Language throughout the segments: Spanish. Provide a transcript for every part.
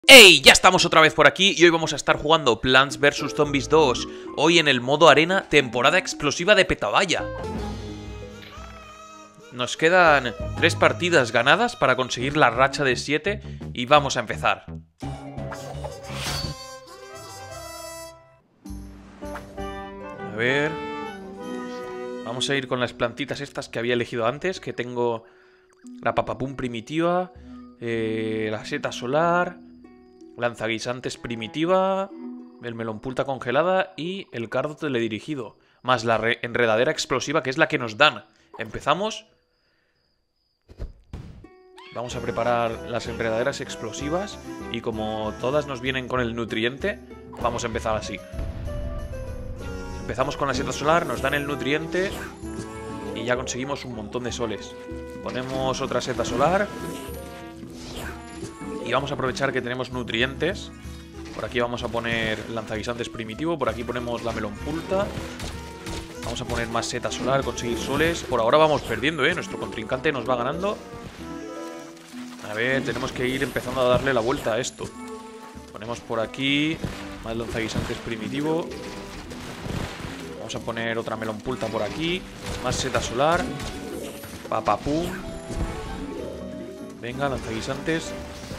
¡Hey! Ya estamos otra vez por aquí y hoy vamos a estar jugando Plants vs Zombies 2. Hoy en el modo arena, temporada explosiva de Petabaya. Nos quedan 3 partidas ganadas para conseguir la racha de 7 y vamos a empezar. A ver... Vamos a ir con las plantitas estas que había elegido antes, que tengo la papapum primitiva, la seta solar, lanzaguisantes primitiva, el melonpulta congelada y el cardo teledirigido, más la enredadera explosiva, que es la que nos dan. Empezamos. Vamos a preparar las enredaderas explosivas y como todas nos vienen con el nutriente, vamos a empezar así. Empezamos con la seta solar, nos dan el nutriente y ya conseguimos un montón de soles. Ponemos otra seta solar y vamos a aprovechar que tenemos nutrientes. Por aquí vamos a poner lanzaguisantes primitivo, por aquí ponemos la melonpulta. Vamos a poner más seta solar, conseguir soles. Por ahora vamos perdiendo, nuestro contrincante nos va ganando. A ver, tenemos que ir empezando a darle la vuelta a esto. Ponemos por aquí más lanzaguisantes primitivo. Vamos a poner otra melonpulta por aquí. Más seta solar. Papapum. Venga, lanzaguisantes.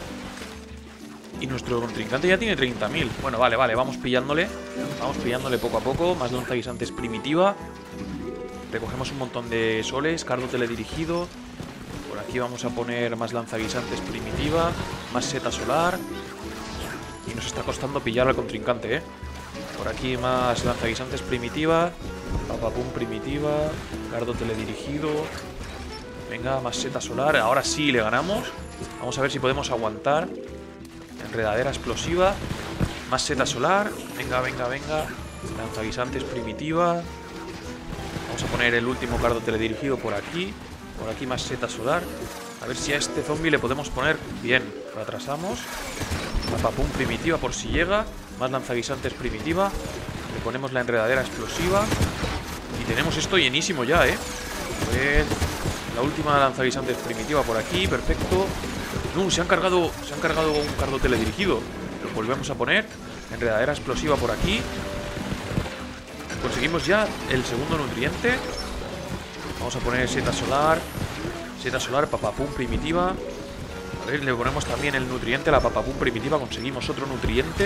Y nuestro contrincante ya tiene 30.000. Bueno, vale, vamos pillándole. Vamos pillándole poco a poco. Más lanzaguisantes primitiva. Recogemos un montón de soles. Cardo teledirigido. Por aquí vamos a poner más lanzaguisantes primitiva. Más seta solar. Y nos está costando pillar al contrincante, Por aquí más lanzaguisantes primitiva. Papapum primitiva. Cardo teledirigido. Venga, más seta solar. Ahora sí le ganamos. Vamos a ver si podemos aguantar. Enredadera explosiva. Más seta solar. Venga. Lanzaguisantes primitiva. Vamos a poner el último cardo teledirigido por aquí. Por aquí más seta solar. A ver si a este zombie le podemos poner bien. Lo atrasamos. Papapum primitiva por si llega. Más lanzaguisantes primitiva. Le ponemos la enredadera explosiva. Y tenemos esto llenísimo ya, A ver, la última lanzaguisantes primitiva por aquí. Perfecto. No, se han cargado un cardo teledirigido. Lo volvemos a poner. Enredadera explosiva por aquí. Conseguimos ya el segundo nutriente. Vamos a poner seta solar. Seta solar, papapum primitiva. A ver, le ponemos también el nutriente a la papapum primitiva. Conseguimos otro nutriente.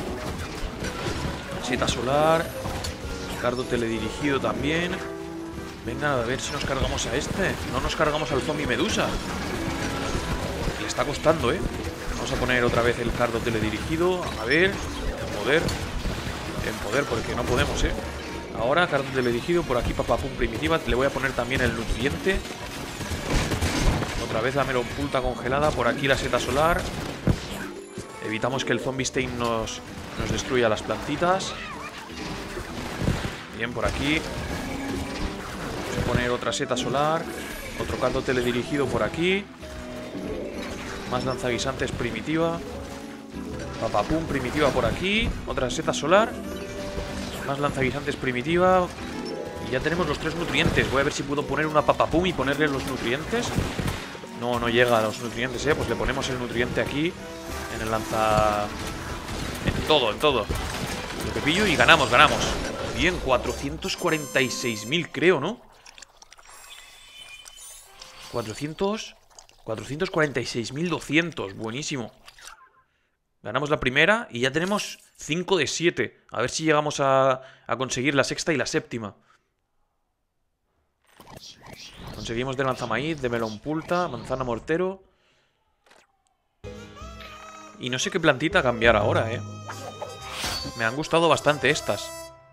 Seta solar. Cardo teledirigido también. Venga, a ver si nos cargamos a este. No nos cargamos al zombie medusa. Le está costando, Vamos a poner otra vez el cardo teledirigido. A ver, en poder, porque no podemos, Ahora, cardo teledirigido, por aquí papapum primitiva. Le voy a poner también el nutriente. Otra vez la melonpulta congelada. Por aquí la seta solar. Evitamos que el zombie stain nos destruya las plantitas. Bien, por aquí. Vamos a poner otra seta solar. Otro cardo teledirigido por aquí. Más lanzaguisantes primitiva. Papapum primitiva por aquí. Otra seta solar. Más lanzaguisantes primitiva. Y ya tenemos los 3 nutrientes. Voy a ver si puedo poner una papapum y ponerle los nutrientes. No llega a los nutrientes, Pues le ponemos el nutriente aquí. En el lanza... En todo. Lo que pillo y ganamos. Bien, 446.000 creo, ¿no? 446.200. Buenísimo. Ganamos la primera y ya tenemos 5 de 7. A ver si llegamos a conseguir la sexta y la séptima. Conseguimos de lanzamaíz, de melonpulta, manzana mortero. Y no sé qué plantita cambiar ahora, Me han gustado bastante estas.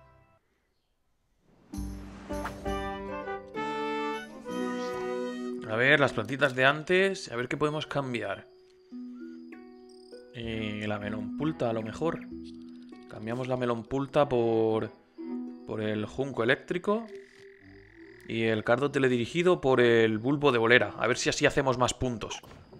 A ver, las plantitas de antes. A ver qué podemos cambiar. La melonpulta a lo mejor. Cambiamos la melonpulta por el junco eléctrico. Y el cardo teledirigido por el bulbo de bolera. A ver si así hacemos más puntos.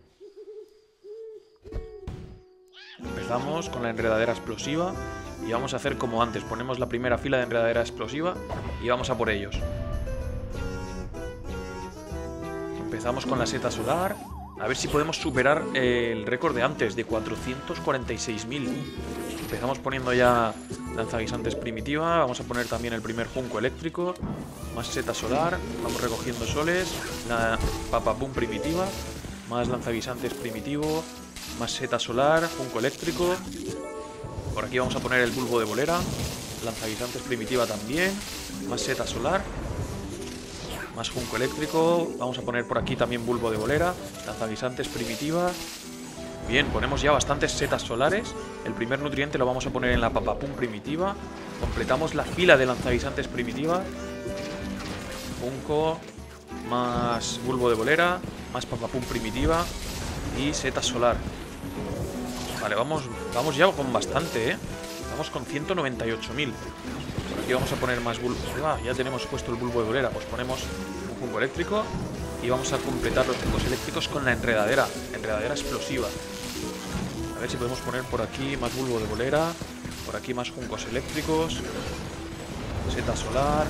Empezamos con la enredadera explosiva. Y vamos a hacer como antes. Ponemos la primera fila de enredadera explosiva. Y vamos a por ellos. Empezamos con la seta solar. A ver si podemos superar el récord de antes, de 446.000. Empezamos poniendo ya lanzaguisantes primitiva. Vamos a poner también el primer junco eléctrico. Más seta solar. Vamos recogiendo soles. La papapum primitiva. Más lanzaguisantes primitivo. Más seta solar. Junco eléctrico. Por aquí vamos a poner el bulbo de bolera. Lanzaguisantes primitiva también. Más seta solar. Más junco eléctrico. Vamos a poner por aquí también bulbo de bolera. Lanzaguisantes primitiva. Bien, ponemos ya bastantes setas solares. El primer nutriente lo vamos a poner en la papapum primitiva. Completamos la fila de lanzaguisantes primitiva. Junco. Más bulbo de bolera. Más papapum primitiva. Y seta solar. Vale, vamos ya con bastante, ¿eh? Vamos con 198.000. Por aquí vamos a poner más bulbo. Ya tenemos puesto el bulbo de bolera. Pues ponemos un junco eléctrico. Y vamos a completar los juncos eléctricos con la enredadera. Enredadera explosiva. A ver si podemos poner por aquí más bulbo de bolera. Por aquí más juncos eléctricos. Seta solar.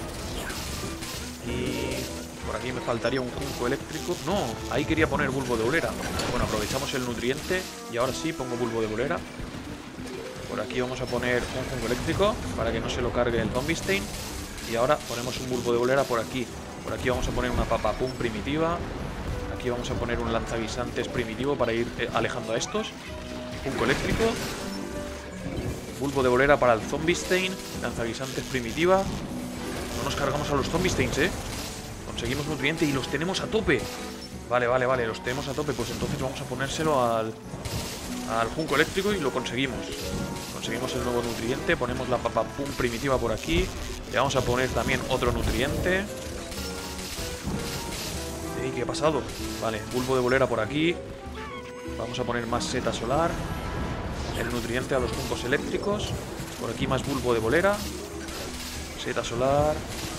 Y por aquí me faltaría un junco eléctrico. No, ahí quería poner bulbo de bolera. Bueno, aprovechamos el nutriente. Y ahora sí pongo bulbo de bolera. Por aquí vamos a poner un junco eléctrico para que no se lo cargue el Zombie. Y ahora ponemos un bulbo de bolera por aquí. Por aquí vamos a poner una papapum primitiva. Aquí vamos a poner un lanzaguisantes primitivo para ir alejando a estos. Junco eléctrico. Bulbo de bolera para el Zombie. Lanzaguisantes primitiva. No nos cargamos a los Zombie, ¿eh? Conseguimos nutriente y los tenemos a tope. Vale, los tenemos a tope. Pues entonces vamos a ponérselo al junco eléctrico y lo conseguimos. Conseguimos el nuevo nutriente. Ponemos la papapum primitiva por aquí. Le vamos a poner también otro nutriente. ¿Qué ha pasado? Vale, bulbo de bolera por aquí. Vamos a poner más seta solar. El nutriente a los juncos eléctricos. Por aquí más bulbo de bolera. Seta solar.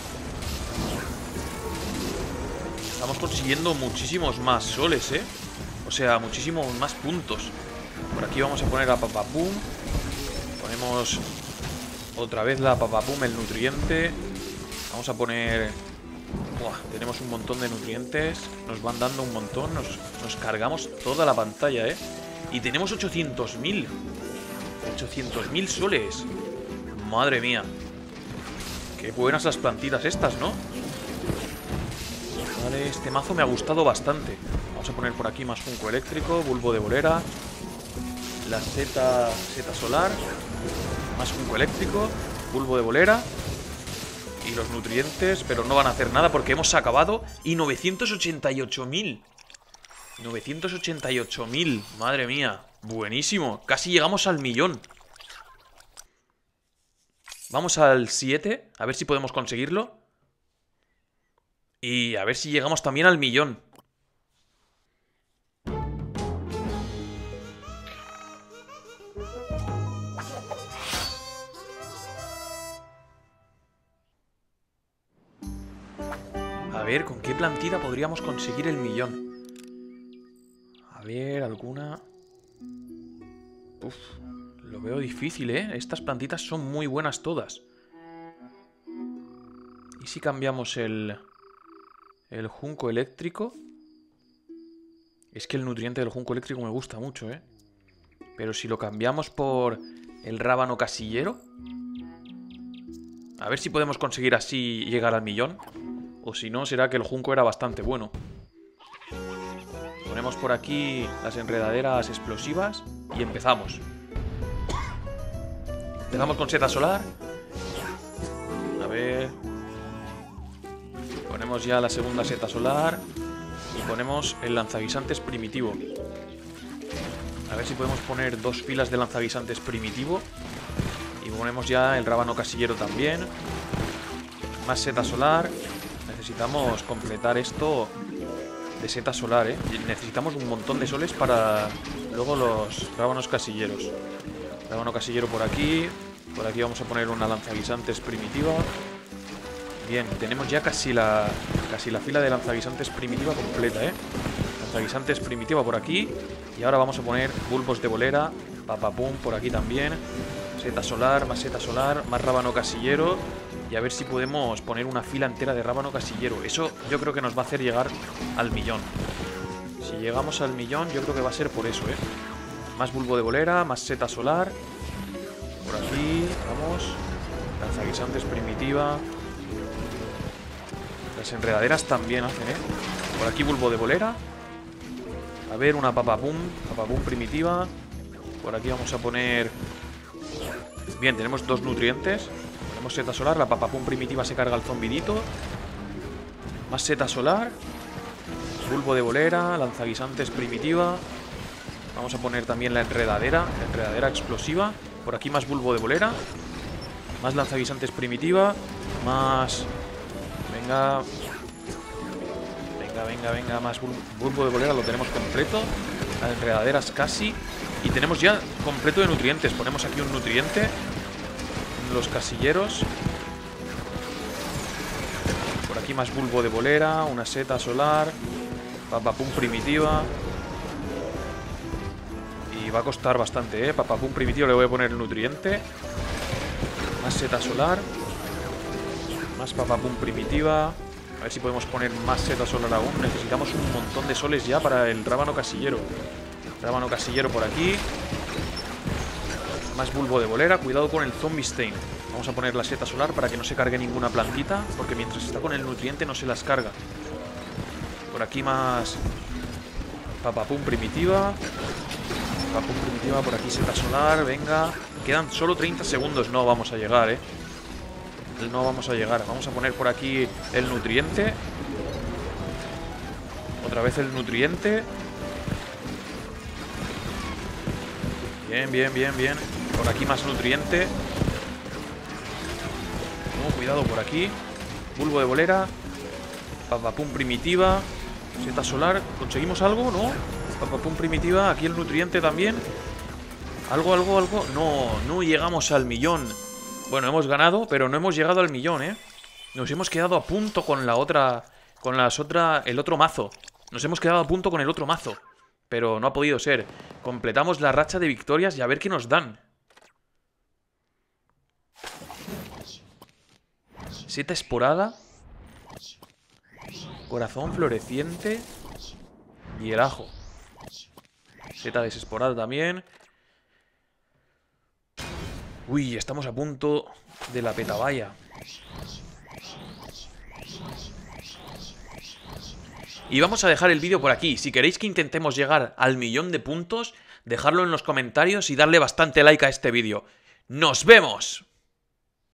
Estamos consiguiendo muchísimos más soles, ¿eh? O sea, muchísimos más puntos. Por aquí vamos a poner la papapum. Ponemos otra vez la papapum, el nutriente. Vamos a poner... Buah, tenemos un montón de nutrientes. Nos van dando un montón. Nos cargamos toda la pantalla, ¿eh? Y tenemos 800.000. 800.000 soles. Madre mía. Qué buenas las plantitas estas, ¿no? Vale, este mazo me ha gustado bastante. Vamos a poner por aquí más junco eléctrico. Bulbo de bolera. La seta solar. Más junco eléctrico. Bulbo de bolera. Y los nutrientes, pero no van a hacer nada porque hemos acabado. Y 988.000. 988.000. Madre mía. Buenísimo. Casi llegamos al 1.000.000. Vamos al 7. A ver si podemos conseguirlo. Y a ver si llegamos también al 1.000.000. A ver, ¿con qué plantita podríamos conseguir el 1.000.000? A ver, alguna... Uf, lo veo difícil, ¿eh? Estas plantitas son muy buenas todas. ¿Y si cambiamos el junco eléctrico? Es que el nutriente del junco eléctrico me gusta mucho, ¿eh? Pero si lo cambiamos por el rábano casillero... A ver si podemos conseguir así llegar al 1.000.000. O si no, será que el junco era bastante bueno. Ponemos por aquí las enredaderas explosivas y empezamos. Empezamos con seta solar. A ver... Ponemos ya la segunda seta solar. Y ponemos el lanzaguisantes primitivo. A ver si podemos poner 2 filas de lanzaguisantes primitivo. Y ponemos ya el rábano casillero también. Más seta solar. Necesitamos completar esto de seta solar, ¿eh? Y necesitamos un montón de soles para luego los rábanos casilleros. Rábano casillero por aquí. Por aquí vamos a poner una lanzaguisantes primitiva. Bien, tenemos ya casi la fila de lanzaguisantes primitiva completa, ¿eh? Lanzaguisantes primitiva por aquí. Y ahora vamos a poner bulbos de bolera. Papapum por aquí también. Seta solar, más rábano casillero. Y a ver si podemos poner una fila entera de rábano casillero. Eso yo creo que nos va a hacer llegar al 1.000.000. Si llegamos al millón, yo creo que va a ser por eso, ¿eh? Más bulbo de bolera, más seta solar. Por aquí, vamos. Lanzaguisantes primitiva. Las enredaderas también hacen, ¿eh? Por aquí bulbo de bolera. A ver, una papapum primitiva. Por aquí vamos a poner... Bien, tenemos 2 nutrientes. Ponemos seta solar, la papapum primitiva se carga el zombidito. Más seta solar. Bulbo de bolera, lanzaguisantes primitiva. Vamos a poner también la enredadera explosiva. Por aquí más bulbo de bolera. Más lanzaguisantes primitiva. Más... Venga, más bulbo de bolera, lo tenemos completo. Las enredaderas casi. Y tenemos ya completo de nutrientes. Ponemos aquí un nutriente en los casilleros. Por aquí más bulbo de bolera, una seta solar, papapum primitiva. Y va a costar bastante, ¿eh? Papapum primitiva, le voy a poner el nutriente. Más seta solar. Más papapum primitiva. A ver si podemos poner más seta solar aún. Necesitamos un montón de soles ya para el rábano casillero. Rábano casillero por aquí. Más bulbo de bolera. Cuidado con el zombie stain. Vamos a poner la seta solar para que no se cargue ninguna plantita, porque mientras está con el nutriente no se las carga. Por aquí más papapum primitiva. Papapum primitiva, por aquí seta solar. Venga. Quedan solo 30 segundos. No vamos a llegar, ¿eh? No vamos a llegar. Vamos a poner por aquí el nutriente. Otra vez el nutriente. Bien. Por aquí más nutriente. No, cuidado por aquí. Bulbo de bolera. Papapum primitiva. Seta solar. ¿Conseguimos algo? ¿No? Papapum primitiva. Aquí el nutriente también. Algo. No llegamos al millón. Bueno, hemos ganado, pero no hemos llegado al millón, ¿eh? Nos hemos quedado a punto con la otra... el otro mazo. Nos hemos quedado a punto con el otro mazo. Pero no ha podido ser. Completamos la racha de victorias y a ver qué nos dan. Seta esporada. Corazón floreciente. Y el ajo. Seta desesporada también. Uy, estamos a punto de la petabaya. Y vamos a dejar el vídeo por aquí. Si queréis que intentemos llegar al millón de puntos, dejadlo en los comentarios y darle bastante like a este vídeo. ¡Nos vemos!